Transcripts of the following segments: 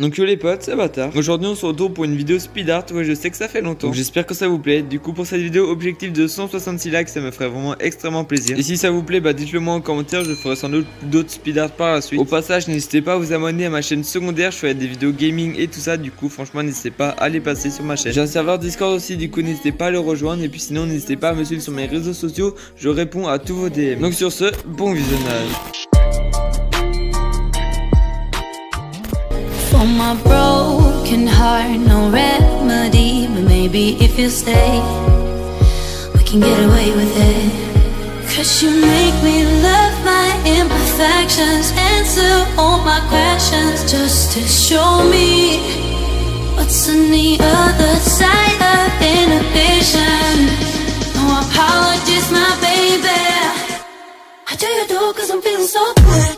Donc yo les potes, c'est Bâtard. Aujourd'hui on se retrouve pour une vidéo speed art. Ouais, je sais que ça fait longtemps, donc j'espère que ça vous plaît. Du coup pour cette vidéo, objectif de 166 likes, ça me ferait vraiment extrêmement plaisir. Et si ça vous plaît, bah dites-le moi en commentaire, je ferai sans doute d'autres speed art par la suite. Au passage, n'hésitez pas à vous abonner à ma chaîne secondaire, je ferai des vidéos gaming et tout ça. Du coup franchement n'hésitez pas à les passer sur ma chaîne. J'ai un serveur Discord aussi, du coup n'hésitez pas à le rejoindre. Et puis sinon n'hésitez pas à me suivre sur mes réseaux sociaux, je réponds à tous vos DM. Donc sur ce, bon visionnage. For my broken heart, no remedy. But maybe if you stay, we can get away with it. 'Cause you make me love my imperfections, answer all my questions, just to show me what's on the other side of inhibition. No apologies, my baby. I do you do 'cause I'm feeling so good.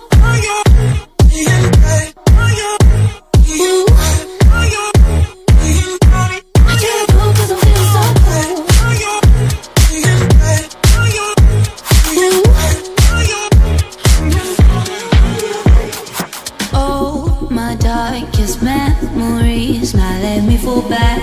Darkest memories now let me fall back.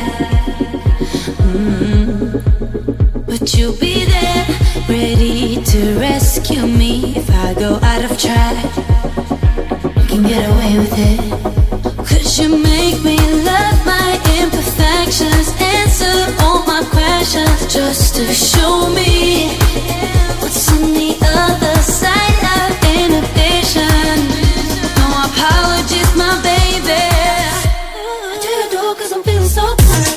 But you'll be there, ready to rescue me if I go out of track. You can get away with it. 'Cause you make me love my imperfections, answer all my questions, just to show me what's on the other side of inhibition. No apologies, my baby. I do you do 'cause I'm feeling so good.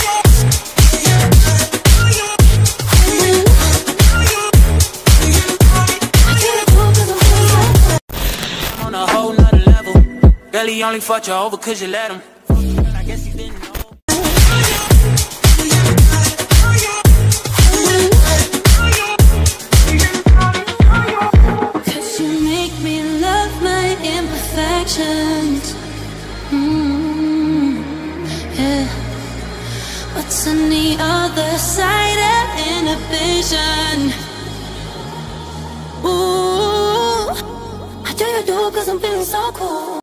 I'm on a whole nother level. Barely only fucked you over 'cause you let him. I guess he didn't know. Yeah. What's on the other side of inhibition? Ooh, I do you do 'cause I'm feeling so cool.